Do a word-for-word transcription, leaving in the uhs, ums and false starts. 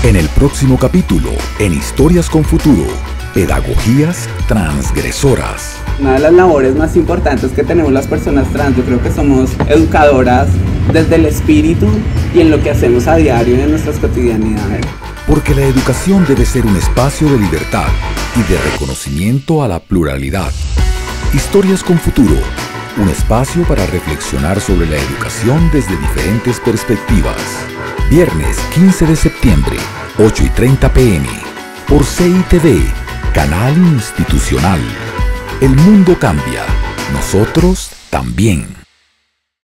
En el próximo capítulo, en Historias con Futuro, pedagogías transgresoras. Una de las labores más importantes que tenemos las personas trans, yo creo que somos educadoras desde el espíritu y en lo que hacemos a diario y en nuestras cotidianidades. Porque la educación debe ser un espacio de libertad y de reconocimiento a la pluralidad. Historias con Futuro, un espacio para reflexionar sobre la educación desde diferentes perspectivas. Viernes quince de septiembre, ocho y treinta p m por C I T V, Canal Institucional. El mundo cambia, nosotros también.